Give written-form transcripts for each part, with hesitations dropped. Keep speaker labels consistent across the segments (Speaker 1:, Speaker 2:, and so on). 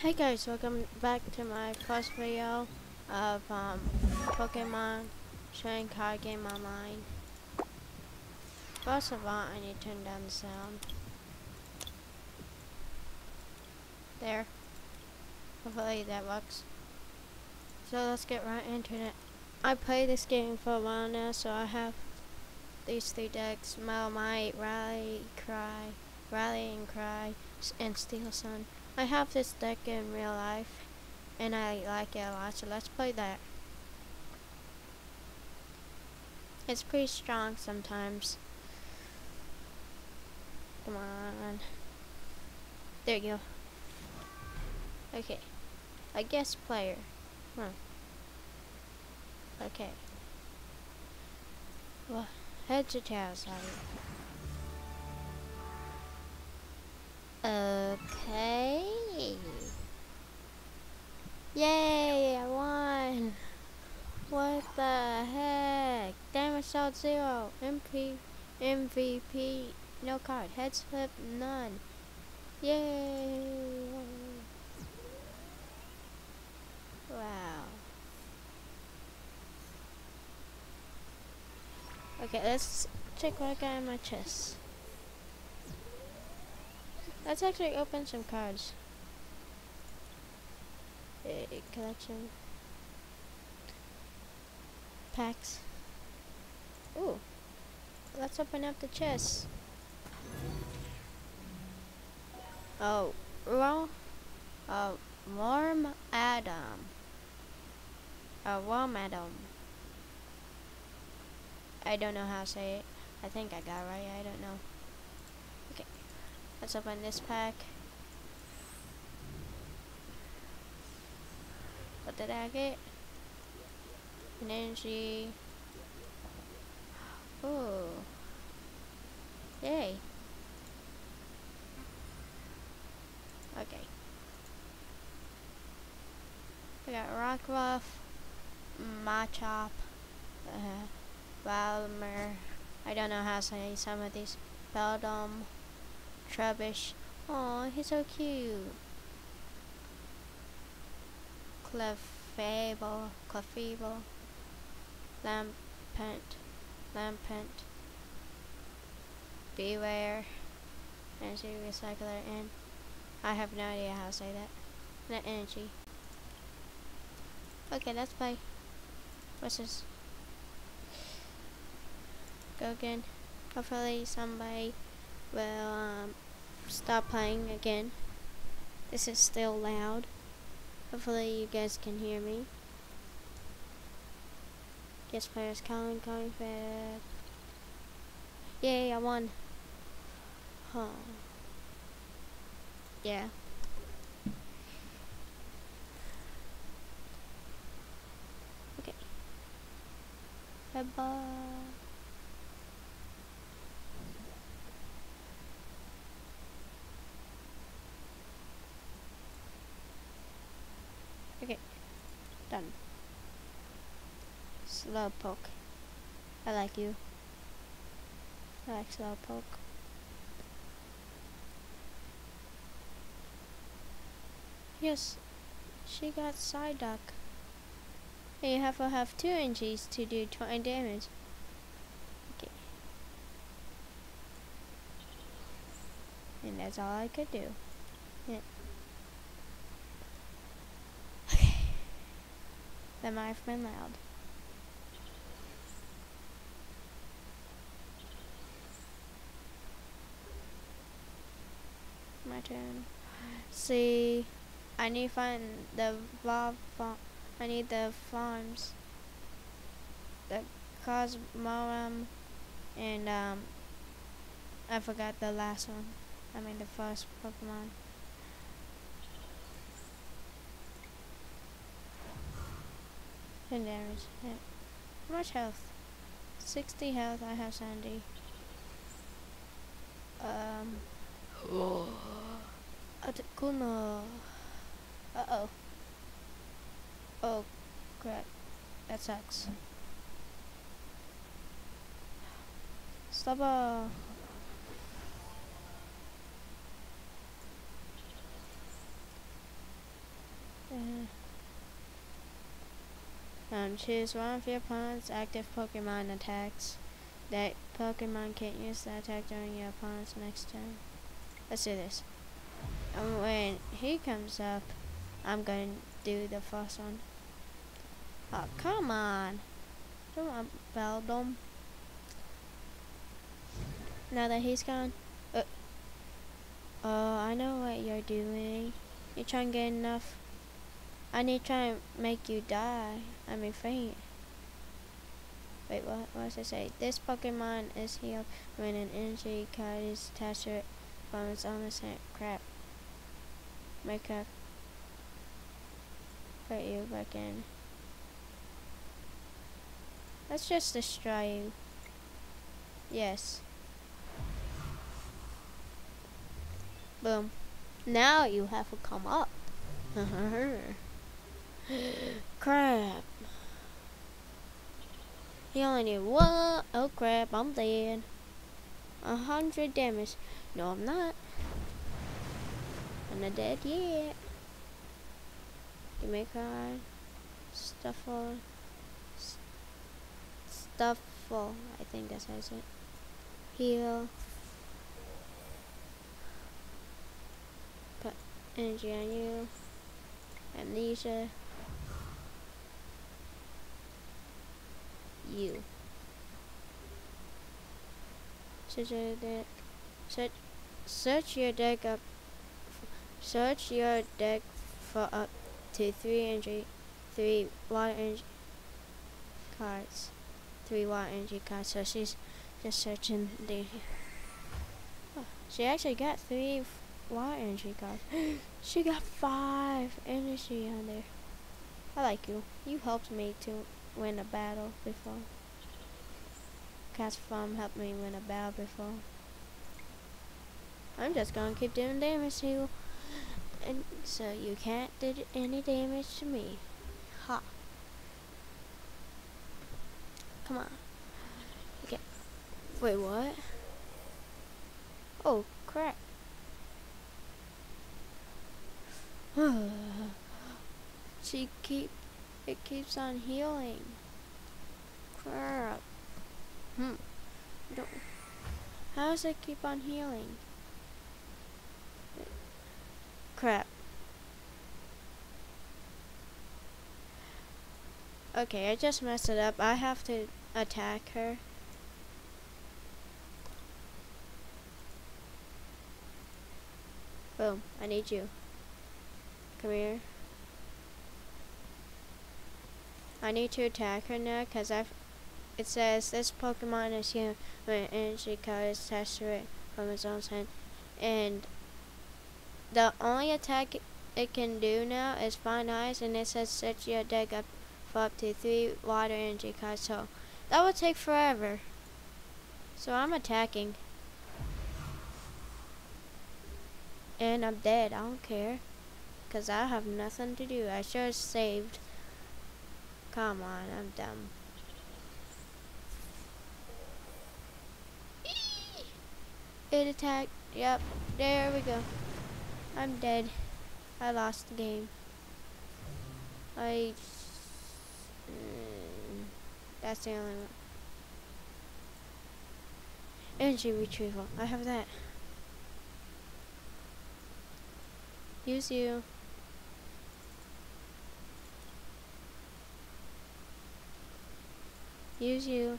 Speaker 1: Hey guys, welcome back to my first video of Pokemon showing card game online. First of all, I need to turn down the sound. There. Hopefully that works. So let's get right into it. I played this game for a while now, so I have these three decks: Melemite, Rally and Cry, and Steel Sun. I have this deck in real life, and I like it a lot, so let's play that. It's pretty strong sometimes. Come on. There you go. Okay. I guess player. Huh. Okay. Well, heads or tails, okay. Yay, I won. What the heck? Damage shot 0. MVP. No card. Heads flip none. Yay. Wow. Okay, let's check what I got in my chest. Let's actually open some cards. Collection. Packs. Ooh. Let's open up the chest. Oh, well, Warm Adam. Warm Adam. I don't know how to say it. I think I got it right. I don't know. Okay, let's open this pack. What did I get? An energy. Ooh. Yay. Okay. I got Rockruff, Machop, Valmer. I don't know how to say some of these. Beldum, Trubbish. Aw, he's so cute. Clefable, Lampent, Beware, Energy Recycler, and I have no idea how to say that. Not energy. Okay, let's play. What's this? Go again. Hopefully somebody will stop playing again. This is still loud. Hopefully you guys can hear me. Guest players calling back. Yay, I won. Huh. Yeah. Okay. Bye-bye. Okay. Done. Slowpoke. I like you. I like Slowpoke. Yes, she got Psyduck. And you have to have 2 energies to do 20 damage. Okay. And that's all I could do. Yeah. Okay. That might have been loud. My turn. See, I need to find the I need the farms. The Cosmoem and I forgot the last one. I mean the first Pokemon. And damage. Yeah. How much health? 60 health. I have 70. Articuno. Uh-oh. Oh, crap. That sucks. Stubber. Choose one of your opponent's active Pokemon attacks. That Pokemon can't use the attack during your opponent's next turn. Let's do this. And when he comes up, I'm going to do the first one. Oh, come on. Don't want Beldum. Now that he's gone. Oh, I know what you're doing. You're trying to get enough. I need to try and make you die. I mean faint. Wait, what does it say? This Pokemon is healed when an energy card is attached to it from its owner's hand. Crap. Make up. Put you back in. Let's just destroy you. Yes. Boom. Now you have to come up. Crap. He only need one. Oh crap, I'm dead. 100 damage. No, I'm not. I'm not dead yet. Give me a card. Stuffle. Stuffle. I think that's how it's it. Heal. Put energy on you. Amnesia. You. Search your deck. Search your deck up. Search your deck for up to 3 water energy cards. 3 water energy cards. So she's just searching the. Oh, she actually got 3 water energy cards. She got 5 energy on there. I like you. You helped me to win a battle before. Castform helped me win a battle before. I'm just gonna keep doing damage to you, and so you can't do any damage to me. Ha! Come on. Okay. Wait, what? Oh crap! It keeps on healing. Crap. How does it keep on healing? Crap. Okay, I just messed it up. I have to attack her. Boom. I need you. Come here. I need to attack her now because it says this Pokemon is here when an energy card is attached to it from its own hand. And the only attack it can do now is Find Eyes, and it says search your deck up for up to 3 water energy cards. So that would take forever. So I'm attacking. And I'm dead. I don't care. Because I have nothing to do. I should have saved. Come on, I'm dumb. It attacked. Yep, there we go. I'm dead. I lost the game. That's the only one. Energy retrieval. I have that. Use you. Use you.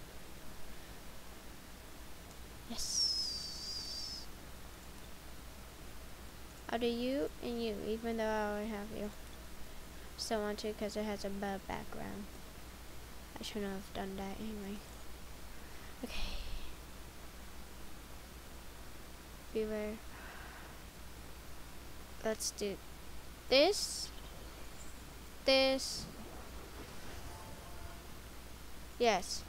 Speaker 1: Yes. I'll do you and you, even though I already have you. Still want to because it has a bad background. I shouldn't have done that anyway. Okay. Beware. Let's do this. This. Yes.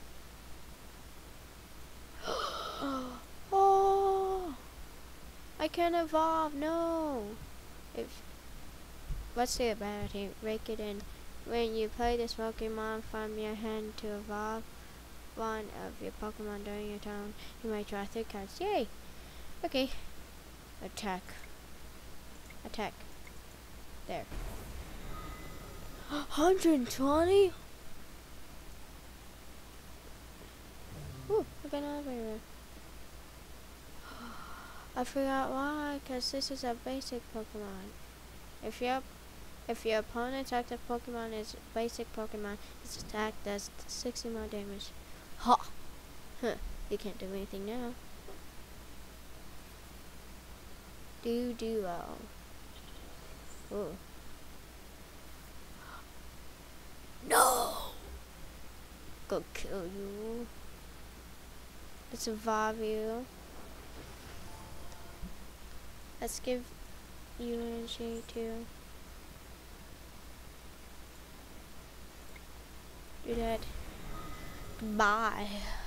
Speaker 1: Oh! I can't evolve. No. Let's say about it. Rake it in. When you play this Pokemon from your hand to evolve one of your Pokemon during your turn, you may draw 3 cards. Yay! Okay. Attack. Attack. There. 120? Ooh, I got another one. I forgot why, because this is a basic Pokemon. If your opponent's active Pokemon is basic Pokemon, its attack does 60 more damage. Ha! Huh. You can't do anything now. Duo. Ooh. No! Go kill you. Let's survive you. Let's give you energy too. Do that. Bye.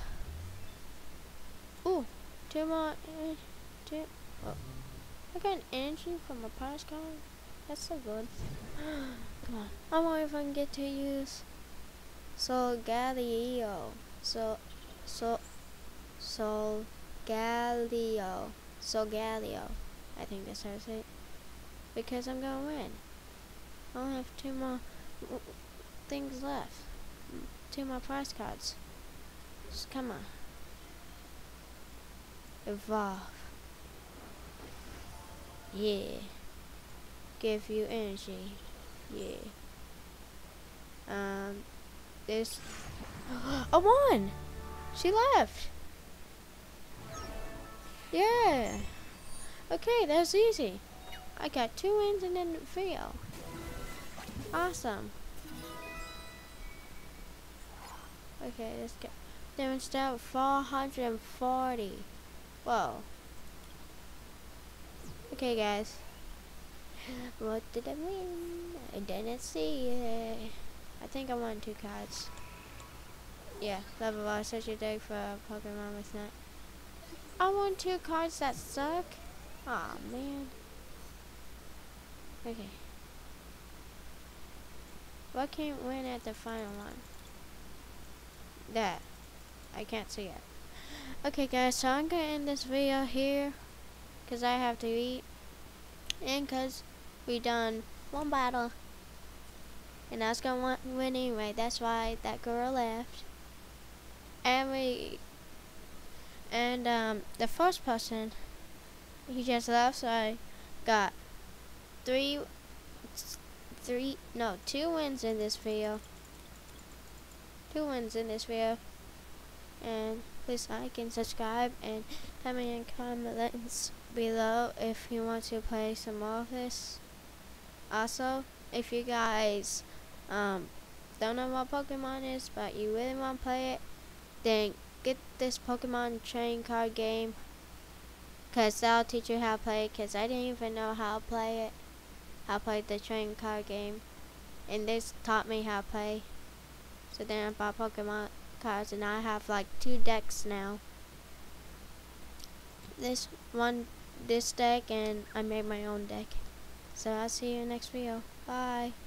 Speaker 1: Ooh, two more. Two. Oh. I got an energy from a prize card. That's so good. Come on. I wonder if I can get to use Solgaleo. Solgaleo. I think that's how to say it. Because I'm gonna win. I only have two more things left. Two more prize cards. Just come on. Evolve. Yeah. Give you energy. Yeah. This. I won! She left. Yeah. Okay, that's easy. I got 2 wins in the video. Awesome. Okay, let's go. Damage out 440. Whoa. Okay, guys. What did I win? I didn't see it. I think I won 2 cards. Yeah, level up such a day for a Pokemon with not. I won 2 cards that suck. Aw, man. Okay. What can't win at the final one? That. I can't see it. Okay, guys, so I'm gonna end this video here. Because I have to eat. And because we done 1 battle. And I was gonna win anyway. That's why that girl left. And the first person, he just left, so I got 2 wins in this video. 2 wins in this video. And please like and subscribe and tell me in comments below if you want to play some more of this. Also, if you guys don't know what Pokemon is but you really want to play it, then get this Pokemon trading card game, because that'll teach you how to play it, because I didn't even know how to play it, how to play the trading card game, and this taught me how to play. So then I bought Pokemon cards and I have like 2 decks now. This deck, and I made my own deck. So I'll see you in the next video. Bye.